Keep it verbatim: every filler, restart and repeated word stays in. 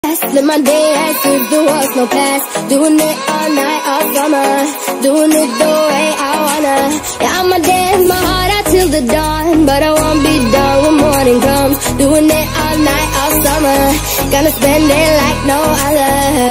Live my day as if there was no past. Doing it all night, all summer. Doing it the way I wanna. Yeah, I'ma dance my heart out till the dawn, but I won't be done when morning comes. Doing it all night, all summer. Gonna spend it like no other.